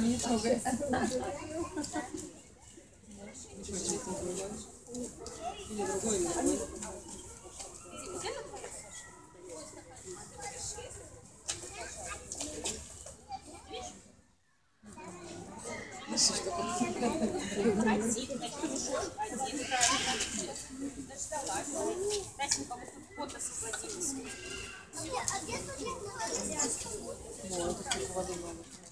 Не трогай. Или другой, или другой. Вот, это воды много.